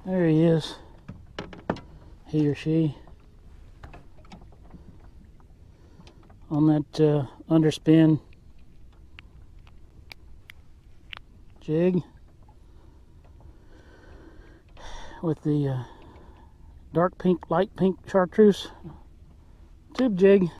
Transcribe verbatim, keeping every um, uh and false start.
There he is. He or she. On that uh, underspin jig with the uh, dark pink, light pink chartreuse tube jig.